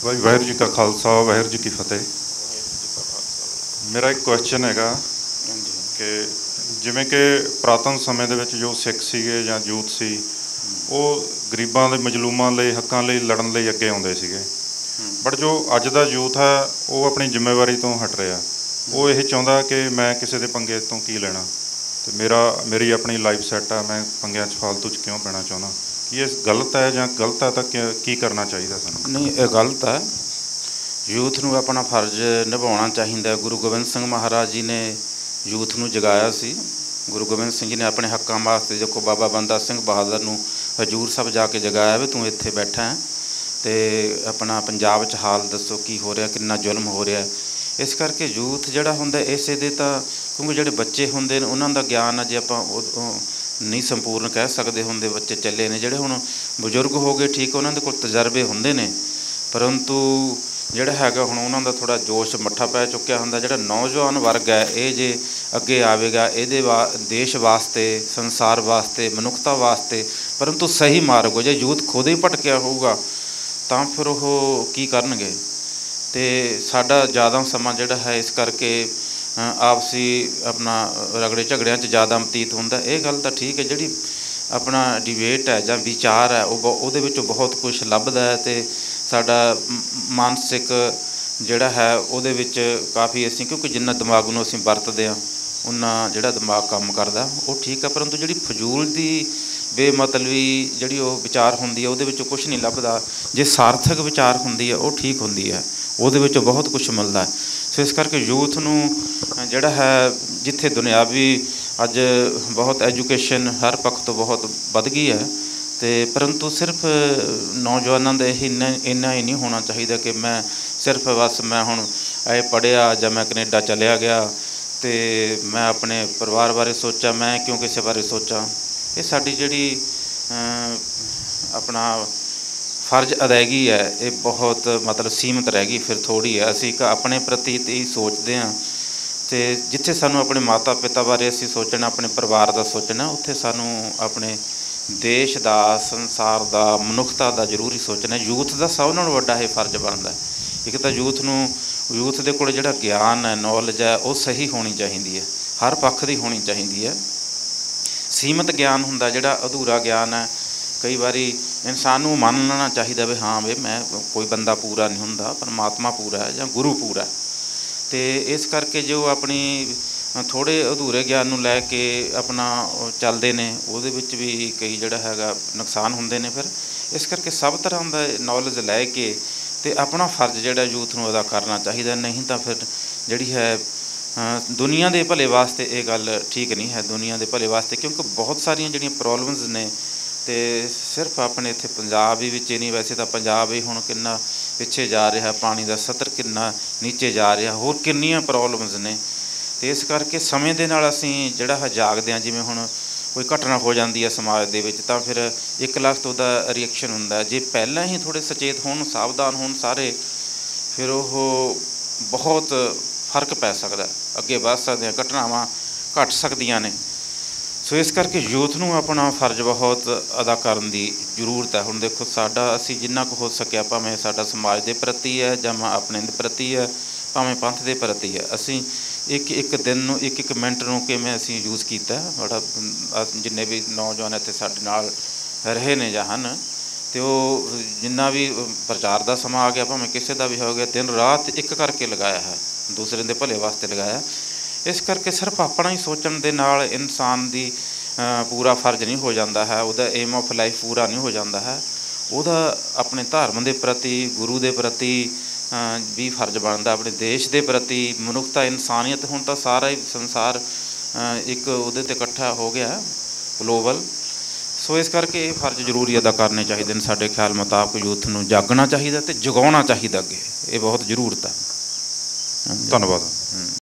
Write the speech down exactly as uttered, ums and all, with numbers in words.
भाई वाहिगुरू जी का खालसा वाहिगुरू जी की फतेह। मेरा एक क्वेश्चन हैगा कि जिमें कि ਪੁਰਾਤਨ ਸਮੇਂ ਦੇ ਵਿੱਚ ਜੋ ਸਿੱਖ ਸੀਗੇ ਜਾਂ ਯੂਥ ਸੀ ਉਹ ਗਰੀਬਾਂ ਦੇ ਮਜ਼ਲੂਮਾਂ ਲਈ ਹੱਕਾਂ ਲਈ ਲੜਨ ਲਈ ਅੱਗੇ ਆਉਂਦੇ ਸੀਗੇ, ਬਟ ਜੋ ਅੱਜ ਦਾ ਯੂਥ ਹੈ ਉਹ ਆਪਣੀ ਜ਼ਿੰਮੇਵਾਰੀ ਤੋਂ ਹਟ ਰਿਹਾ। ਉਹ ਇਹ ਚਾਹੁੰਦਾ ਕਿ ਮੈਂ ਕਿਸੇ ਦੇ ਪੰਗੇ ਤੋਂ ਕੀ ਲੈਣਾ ਅਤੇ ਮੇਰਾ ਮੇਰੀ ਆਪਣੀ ਲਾਈਫ ਸੈੱਟ ਆ, ਮੈਂ ਪੰਗਿਆਂ 'ਚ ਫਾਲਤੂ 'ਚ ਕਿਉਂ ਪੈਣਾ ਚਾਹੁੰਦਾ। ਕੀ ਇਹ ਗਲਤ ਹੈ ਜਾਂ ਗਲਤ ਹੈ ਤਾਂ ਕੀ ਕਰਨਾ ਚਾਹੀਦਾ ਸਾਨੂੰ? नहीं, ये गलत है। यूथ ਨੂੰ अपना फर्ज निभाना चाहिए। गुरु गोबिंद सिंह महाराज जी ने यूथ ਨੂੰ जगाया सी। गुरु गोबिंद सिंह जी ने अपने हक्कां वास्ते देखो बाबा बंदा सिंह बहादुर ਨੂੰ हजूर साहब जाके जगाया भी तू इत्थे बैठा है तो अपना पंजाब च हाल दसो की हो रहा, कितना जुल्म हो रहा है। इस करके यूथ जिहड़ा हुंदा इसे दे तां क्योंकि जिहड़े बच्चे हुंदे ने उन्हां दा ज्ञान अजे आपां नहीं संपूर्ण कह सकते होंगे। बच्चे चले ने जिहड़े हुण बजुर्ग हो गए, ठीक उन्हां दे कोल तजर्बे होंदे ने, परंतु जिहड़ा हैगा हुण उन्हां दा थोड़ा जोश मट्ठा पै चुक्या हुंदा। जिहड़ा नौजवान वर्ग है ये जे अगे आवेगा इहदे वा देश वास्ते, संसार वास्ते, मनुखता वास्ते, परंतु सही मार्ग जे यूथ खुद ही भटकिया होऊगा तां फिर वो की करनगे। ते साडा ज़्यादा समा जिहड़ा है इस करके आपसी अपना रगड़े झगड़ियां च ज़्यादा बतीत होंदा। ये गल तो ठीक है, जिहड़ी अपना डिबेट है जां विचार है उहदे विचों बहुत कुछ लभदा है ते साडा मानसिक जिहड़ा है उहदे विच काफ़ी असीं क्योंकि जिन्ना दिमाग नूं असीं वरतदे हां उन्ना जिहड़ा दिमाग काम करदा वो ठीक है, परंतु जिहड़ी फजूल दी बेमतलबी जिहड़ी वो विचार हुंदी है उहदे विचों कुछ नहीं लभदा। जे सार्थक विचार हुंदी है वो ठीक हुंदी है, उहदे विचों बहुत कुछ मिलदा है। सो इस करके यूथ नूं जिहड़ा है जिथे दुनियावी अज बहुत एजुकेशन हर पक्ष तो बहुत वध गई है तो परंतु सिर्फ नौजवानों का इन्ना इन्ना ही नहीं होना चाहिए कि मैं सिर्फ बस मैं हुण ए पढ़िया जां मैं कनेडा चलिया गया तो मैं अपने परिवार बारे सोचा, मैं क्यों किसी बारे सोचा। ये साडी जिहड़ी अपना फर्ज अदायगी है ये बहुत मतलब सीमित रह गई, फिर थोड़ी है। असी एक अपने प्रति ही सोचते हैं तो जिथे सानू अपने माता पिता बारे असी सोचना, अपने परिवार का सोचना, उत्थे सानू अपने देश का, संसार का, मनुखता का जरूर ही सोचना। यूथ का सब नालों वड्डा ये फर्ज बनता है। एक तो यूथ नू यूथ के कोल जिहड़ा ज्ञान है, नॉलेज है वो सही होनी चाहिए है, हर पक्ष की होनी चाहिए है। सीमित ज्ञान हुंदा जिहड़ा अधूरा ज्ञान है, कई बारी इंसान नूं मान लेना चाहिए भी हाँ भी मैं कोई बंदा पूरा नहीं हुंदा, परमात्मा पूरा है जां गुरु पूरा है। तो इस करके जो अपनी थोड़े अधूरे ज्ञान नूं लै के अपना चलते हैं उहदे विच भी कई जिहड़ा हैगा नुकसान हुंदे ने। फिर इस करके सब तरह का नॉलेज लै के ते अपना फर्ज जिहड़ा यूथ नूं अदा करना चाहिए। नहीं तो फिर जिहड़ी है दुनिया के भले वास्ते ये गल ठीक नहीं है, दुनिया के भले वास्ते, क्योंकि बहुत सारिया जिहड़ियां प्रॉब्लम्स ने तो सिर्फ अपने इत्थे पंजाब ही विच नहीं, वैसे तो पंजाब ही हुण कितना पिछे जा रहा, पानी का सतर कितना नीचे जा रहा, होर किन्नियां प्रॉब्लम्स ने। तो इस करके समय दे नाल असीं जिहड़ा है जागदे हां, जिवें हुण कोई घटना हो जाती है समाज दे विच तां फिर एक लाख तो उहदा रिएक्शन हुंदा। जे पहलां ही थोड़े सचेत होण, सावधान होण सारे, फिर वो बहुत फर्क पै सकदा, अगे वध सकदे, घटनावां घट सकदियां ने। सो इस करके यूथ नूं अपना फर्ज बहुत अदा करन दी जरूरत है। हुण देखो साडा असीं जिन्ना कुछ हो सकिया, भावें साडा समाज के प्रति है जां अपने दे प्रति है, भावें पंथ के प्रति है, असीं एक एक दिन नूं एक एक मिनट नूं किवें असीं यूज़ कीता। बड़ा जिन्ने भी नौजवान इत्थे साडे नाल रहे ने जां हन तो जिन्ना भी प्रचार का समा आ गया, भावें किसी का भी हो गया, दिन रात एक करके लगाया है, दूसरे के भले वास्ते लगाया। इस करके सिर्फ अपना ही सोचण दे नाल इंसान दी पूरा फर्ज नहीं हो जाता है, उहदा एम ऑफ लाइफ पूरा नहीं हो जाता है। उहदा अपने धर्म के प्रति, गुरु के प्रति भी फर्ज बनता, अपने देश के प्रति, मनुखता, इंसानियत। हुण तां सारा ही संसार एक उहदे ते इकट्ठा हो गया ग्लोबल। सो इस करके फर्ज जरूरी अदा करने चाहिए। साडे ख्याल मुताबक यूथ नूं जागना चाहिए ते जगाउणा चाहिए अगे, ये बहुत जरूरत है। धन्यवाद।